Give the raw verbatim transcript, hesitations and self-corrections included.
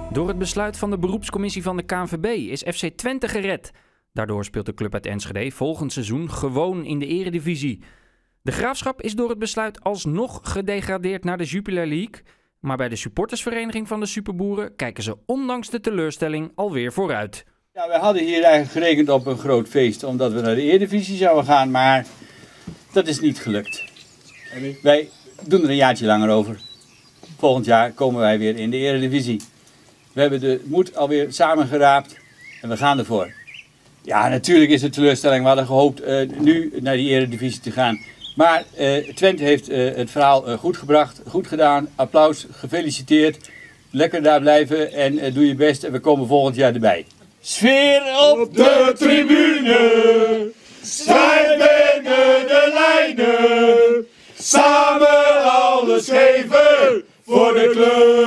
Door het besluit van de beroepscommissie van de K N V B is F C Twente gered. Daardoor speelt de club uit Enschede volgend seizoen gewoon in de eredivisie. De Graafschap is door het besluit alsnog gedegradeerd naar de Jupiler League. Maar bij de supportersvereniging van de Superboeren kijken ze ondanks de teleurstelling alweer vooruit. Ja, we hadden hier eigenlijk gerekend op een groot feest omdat we naar de eredivisie zouden gaan, maar dat is niet gelukt. Wij doen er een jaartje langer over. Volgend jaar komen wij weer in de eredivisie. We hebben de moed alweer samengeraapt en we gaan ervoor. Ja, natuurlijk is het teleurstelling. We hadden gehoopt uh, nu naar die eredivisie te gaan. Maar uh, Twente heeft uh, het verhaal uh, goed gebracht, goed gedaan. Applaus, gefeliciteerd. Lekker daar blijven en uh, doe je best en we komen volgend jaar erbij. Sfeer op de tribune, strijd binnen de lijnen. Samen alles geven voor de club.